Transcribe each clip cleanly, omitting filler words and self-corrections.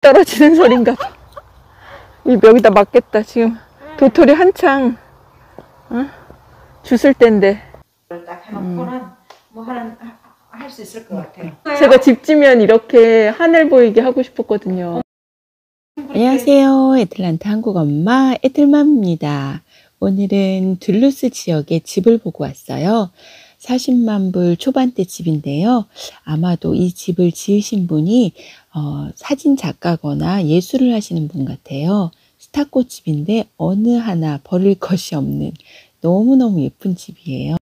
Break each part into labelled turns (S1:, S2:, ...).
S1: 떨어지는 소린가 봐. 여기다 맞겠다. 지금 도토리 한창 주술 때인데.
S2: 딱 해놓고는 뭐 할 수 있을 것 같아요.
S1: 제가 집 지면 이렇게 하늘 보이게 하고 싶었거든요. 안녕하세요. 애틀란타 한국 엄마 애틀맘입니다. 오늘은 둘루스 지역에 집을 보고 왔어요. 40만 불 초반대 집인데요. 아마도 이 집을 지으신 분이 사진 작가거나 예술을 하시는 분 같아요. 스타코 집인데 어느 하나 버릴 것이 없는 너무너무 예쁜 집이에요.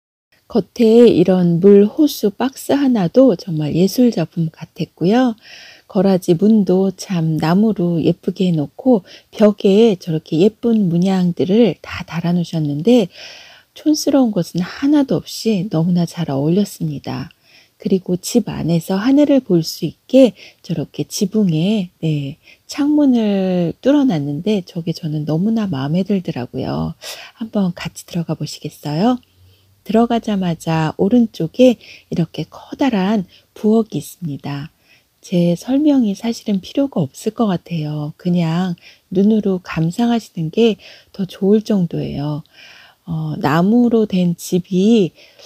S1: 겉에 이런 물 호수 박스 하나도 정말 예술 작품 같았고요. 거라지 문도 참 나무로 예쁘게 해놓고 벽에 저렇게 예쁜 문양들을 다 달아 놓으셨는데 촌스러운 것은 하나도 없이 너무나 잘 어울렸습니다. 그리고 집 안에서 하늘을 볼 수 있게 저렇게 지붕에 창문을 뚫어놨는데 저게 저는 너무나 마음에 들더라고요. 한번 같이 들어가 보시겠어요? 들어가자마자 오른쪽에 이렇게 커다란 부엌이 있습니다. 제 설명이 사실은 필요가 없을 것 같아요. 그냥 눈으로 감상하시는 게 더 좋을 정도예요. 나무로 된 집이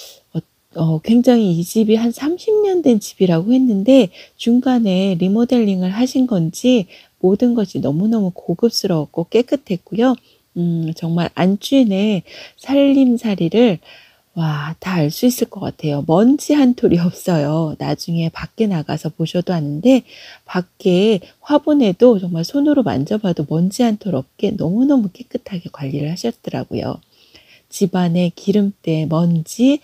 S1: 굉장히 이 집이 한 30년 된 집이라고 했는데 중간에 리모델링을 하신 건지 모든 것이 너무너무 고급스러웠고 깨끗했고요. 정말 안주인의 살림살이를 다 알 수 있을 것 같아요. 먼지 한 톨이 없어요. 나중에 밖에 나가서 보셔도 아는데 밖에 화분에도 정말 손으로 만져봐도 먼지 한 톨 없게 너무너무 깨끗하게 관리를 하셨더라고요. 집안에 기름때, 먼지,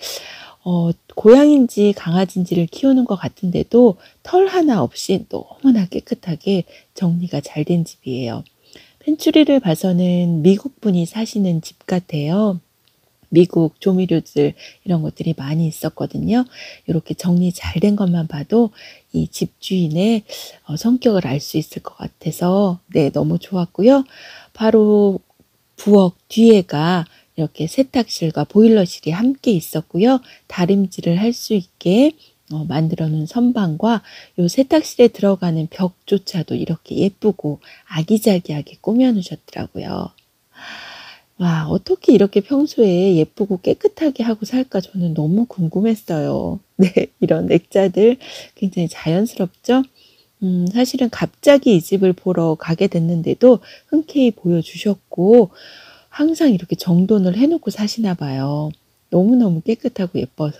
S1: 고양인지 강아지인지를 키우는 것 같은데도 털 하나 없이 너무나 깨끗하게 정리가 잘 된 집이에요. 펜츄리를 봐서는 미국 분이 사시는 집 같아요. 미국 조미료들 이런 것들이 많이 있었거든요. 이렇게 정리 잘 된 것만 봐도 이 집주인의 성격을 알 수 있을 것 같아서 너무 좋았고요. 바로 부엌 뒤에가 이렇게 세탁실과 보일러실이 함께 있었고요. 다림질을 할 수 있게 만들어 놓은 선반과 요 세탁실에 들어가는 벽조차도 이렇게 예쁘고 아기자기하게 꾸며 놓으셨더라고요. 와, 어떻게 이렇게 평소에 예쁘고 깨끗하게 하고 살까 저는 너무 궁금했어요. 이런 액자들 굉장히 자연스럽죠? 사실은 갑자기 이 집을 보러 가게 됐는데도 흔쾌히 보여주셨고 항상 이렇게 정돈을 해놓고 사시나 봐요. 너무너무 깨끗하고 예뻐서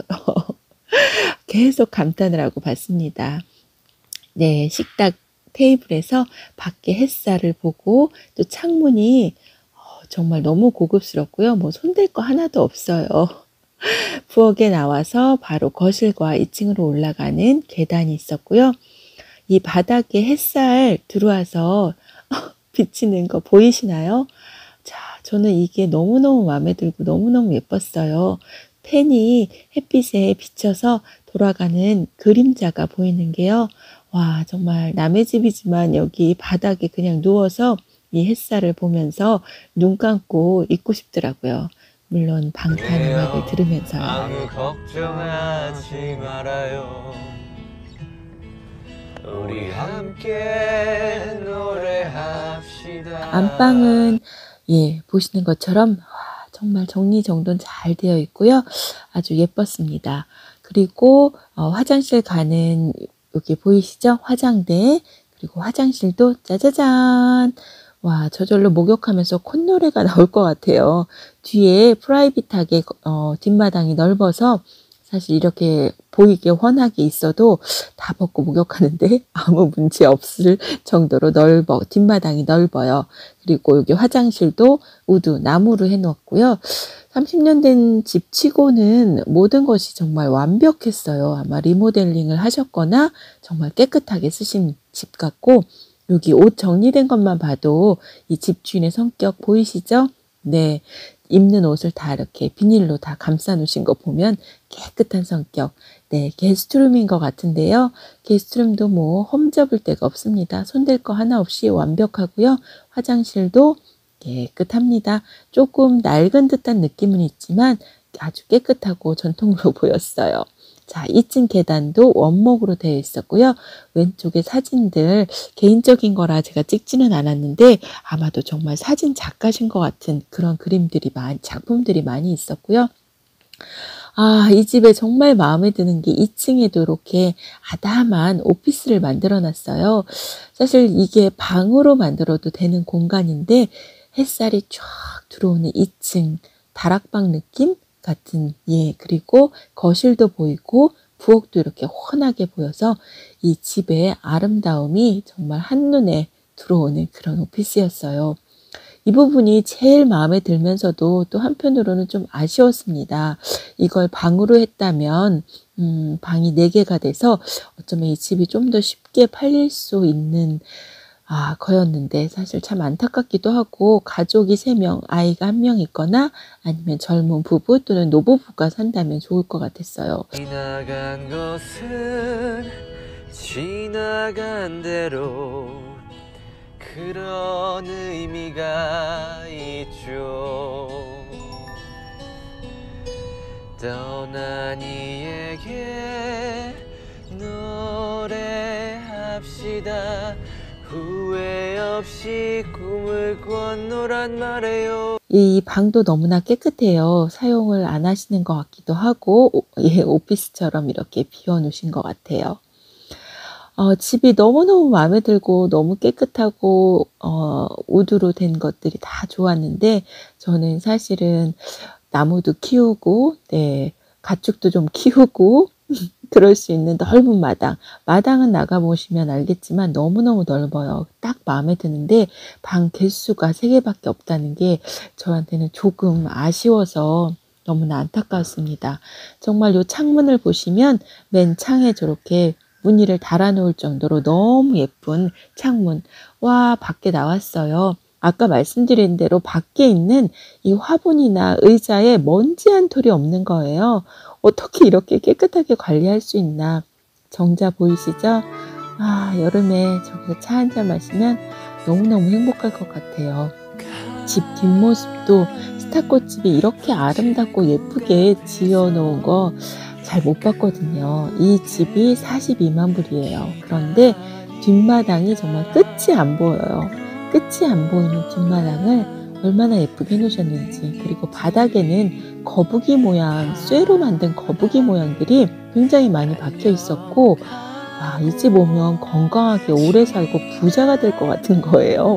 S1: 계속 감탄을 하고 봤습니다. 식탁 테이블에서 밖에 햇살을 보고 또 창문이 정말 너무 고급스럽고요. 뭐 손댈 거 하나도 없어요. 부엌에 나와서 바로 거실과 2층으로 올라가는 계단이 있었고요. 이 바닥에 햇살 들어와서 비치는 거 보이시나요? 자, 저는 이게 너무너무 마음에 들고 너무너무 예뻤어요. 펜이 햇빛에 비쳐서 돌아가는 그림자가 보이는 게요. 와, 정말 남의 집이지만 여기 바닥에 그냥 누워서 이 햇살을 보면서 눈 감고 있고 싶더라고요. 물론 방탄 음악을 들으면서요.
S3: 아무 걱정하지 말아요. 우리 함께 노래합시다.
S1: 안방은 보시는 것처럼 정말 정리정돈 잘 되어 있고요. 아주 예뻤습니다. 그리고 화장실 가는 여기 보이시죠? 화장대. 그리고 화장실도 짜자잔. 와, 저절로 목욕하면서 콧노래가 나올 것 같아요. 뒤에 프라이빗하게 뒷마당이 넓어서 사실 이렇게 보이게 훤하게 있어도 다 벗고 목욕하는데 아무 문제 없을 정도로 뒷마당이 넓어요. 그리고 여기 화장실도 우드 나무로 해놓았고요. 30년 된 집 치고는 모든 것이 정말 완벽했어요. 아마 리모델링을 하셨거나 정말 깨끗하게 쓰신 집 같고 여기 옷 정리된 것만 봐도 이 집주인의 성격 보이시죠? 입는 옷을 다 이렇게 비닐로 다 감싸 놓으신 거 보면 깨끗한 성격. 게스트룸인 것 같은데요. 게스트룸도 뭐 험잡을 데가 없습니다. 손댈 거 하나 없이 완벽하고요. 화장실도 깨끗합니다. 조금 낡은 듯한 느낌은 있지만 아주 깨끗하고 전통으로 보였어요. 자, 2층 계단도 원목으로 되어 있었고요. 왼쪽에 사진들 개인적인 거라 제가 찍지는 않았는데 아마도 정말 사진 작가신 것 같은 그런 작품들이 많이 있었고요. 아, 이 집에 정말 마음에 드는 게 2층에도 이렇게 아담한 오피스를 만들어 놨어요. 사실 이게 방으로 만들어도 되는 공간인데 햇살이 쫙 들어오는 2층 다락방 느낌 같은, 예, 그리고 거실도 보이고 부엌도 이렇게 훤하게 보여서 이 집의 아름다움이 정말 한눈에 들어오는 그런 오피스였어요. 이 부분이 제일 마음에 들면서도 또 한편으로는 좀 아쉬웠습니다. 이걸 방으로 했다면 방이 4개가 돼서 어쩌면 이 집이 좀 더 쉽게 팔릴 수 있는 거였는데 사실 참 안타깝기도 하고 가족이 3명, 아이가 1명 있거나 아니면 젊은 부부 또는 노부부가 산다면 좋을 것 같았어요.
S3: 지나간 것은 지나간 대로 그런 의미가 있죠. 떠난 이에게 노래합시다. 후회 없이 꿈을 건너란 말해요.
S1: 이 방도 너무나 깨끗해요. 사용을 안 하시는 것 같기도 하고, 예, 오피스처럼 이렇게 비워놓으신 것 같아요. 집이 너무너무 마음에 들고 너무 깨끗하고 우드로 된 것들이 다 좋았는데 저는 사실은 나무도 키우고, 네, 가축도 좀 키우고 그럴 수 있는 넓은 마당은 나가보시면 알겠지만 너무너무 넓어요. 딱 마음에 드는데 방 개수가 3개밖에 없다는 게 저한테는 조금 아쉬워서 너무나 안타까웠습니다. 정말 이 창문을 보시면 맨 창에 저렇게 무늬를 달아놓을 정도로 너무 예쁜 창문. 와, 밖에 나왔어요. 아까 말씀드린 대로 밖에 있는 이 화분이나 의자에 먼지 한 톨이 없는 거예요. 어떻게 이렇게 깨끗하게 관리할 수 있나. 정자 보이시죠? 여름에 저기서 차 한잔 마시면 너무너무 행복할 것 같아요. 집 뒷모습도 스타꽃집이 이렇게 아름답고 예쁘게 지어놓은 거 잘 못 봤거든요. 이 집이 42만 불이에요. 그런데 뒷마당이 정말 끝이 안 보여요. 끝이 안 보이는 뒷마당을 얼마나 예쁘게 해놓으셨는지. 그리고 바닥에는 거북이 모양, 쇠로 만든 거북이 모양들이 굉장히 많이 박혀 있었고, 이 집 오면 건강하게 오래 살고 부자가 될 것 같은 거예요.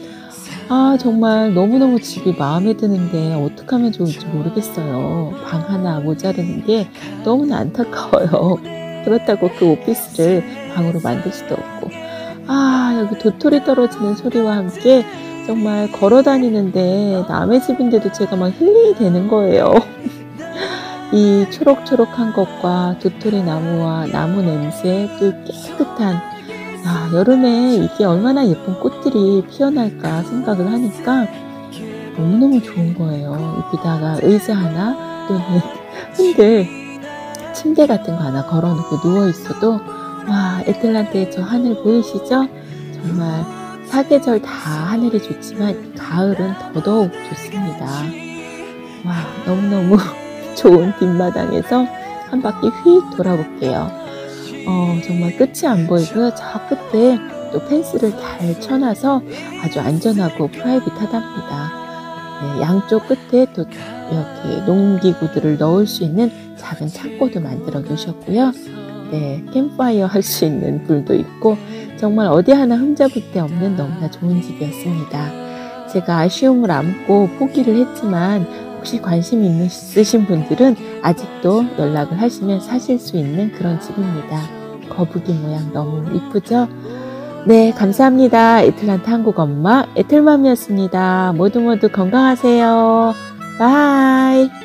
S1: 정말 너무너무 집이 마음에 드는데 어떻게 하면 좋을지 모르겠어요. 방 하나 모자르는 게 너무나 안타까워요. 그렇다고 그 오피스를 방으로 만들 수도 없고. 여기 도토리 떨어지는 소리와 함께 정말 걸어 다니는데 남의 집인데도 제가 막 힐링이 되는 거예요. 이 초록초록한 것과 도토리 나무와 나무 냄새, 또 깨끗한 여름에 이게 얼마나 예쁜 꽃들이 피어날까 생각을 하니까 너무너무 좋은 거예요. 여기다가 의자 하나 또는 흔들 침대 같은 거 하나 걸어놓고 누워있어도 애틀란타의 저 하늘 보이시죠? 정말 사계절 다 하늘이 좋지만 가을은 더더욱 좋습니다. 너무너무 좋은 뒷마당에서 한 바퀴 휙 돌아볼게요. 정말 끝이 안 보이고요. 저 끝에 또 펜스를 잘 쳐놔서 아주 안전하고 프라이빗하답니다. 네, 양쪽 끝에 또 이렇게 농기구들을 넣을 수 있는 작은 창고도 만들어 놓으셨고요. 네, 캠프파이어 할 수 있는 불도 있고 정말 어디 하나 흠잡을 데 없는 너무나 좋은 집이었습니다. 제가 아쉬움을 안고 포기를 했지만 혹시 관심 있으신 분들은 아직도 연락을 하시면 사실 수 있는 그런 집입니다. 거북이 모양 너무 이쁘죠? 네, 감사합니다. 애틀란타 한국 엄마 애틀맘이었습니다. 모두 건강하세요. 바이.